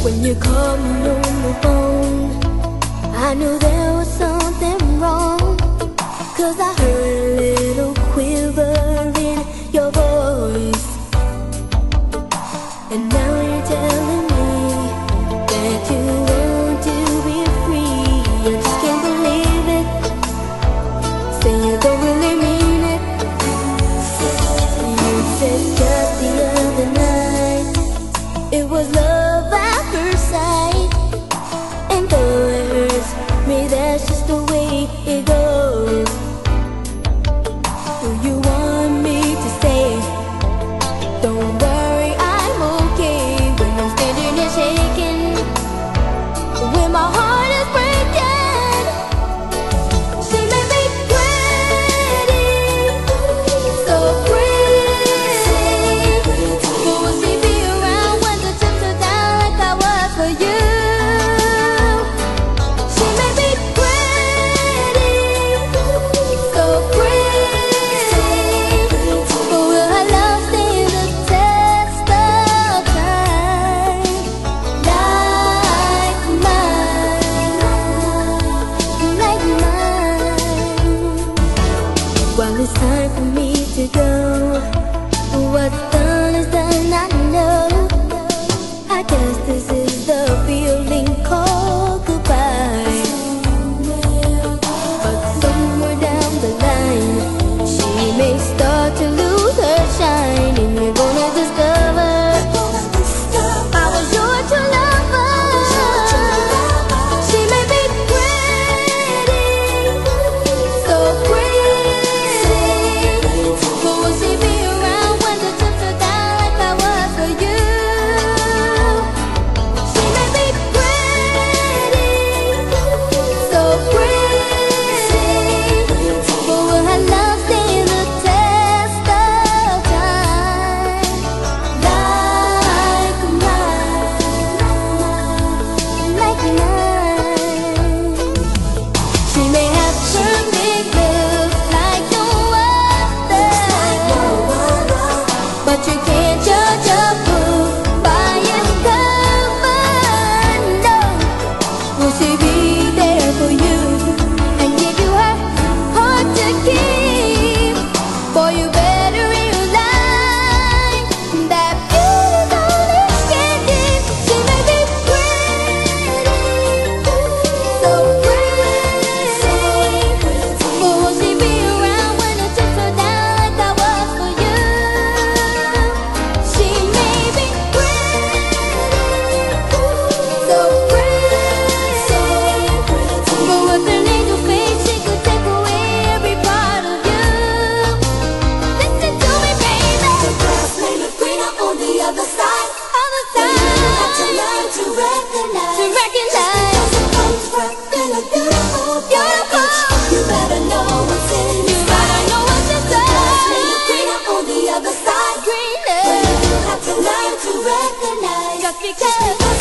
When you called me on the phone, I knew there was something wrong, 'cause I heard a little quiver in your voice. And now you're telling me that you want to be free. I just can't believe it. Say you don't really mean it. You said just the other night it was love at first sight. And though it hurts me, that's just the way it goes. Do you want me to say, don't worry, I'm okay, when I'm standing there shaking, when my heart is breaking? She may be pretty, so pretty, but will she be around when the chips are down like I was for you? She may be pretty, so pretty, but will her love stand the test of time like mine, like mine? Well, it's time for me to go. What's done is done, I know. I guess this is the feeling called goodbye. But somewhere down the line, she may start to lose her shine, and you're gonna discover I was your true lover. She may be pretty, so pretty, but will she be around when the chips are down like I was for you? She may be pretty, so pretty, but will her love stand the test of time like mine, like mine? She may have perfect love like no other, but you can't judge a book by its cover. No, will she be there for you and give you her heart to keep? For you better realize that beauty's all it can give. She may be pretty, so pretty, but will she be around when the chips are down like I was for you? She may be pretty, so pretty, but with an angel face she could take away every part of you. Listen to me, baby. The grass may look greener on the other side. Other You have to side, learn to recognize. to recognize Just because a in a beautiful beautiful. package, you better know what's in You it. better know what's The grass may look inside. greener on the other side. Greener, You have to learn to recognize. just because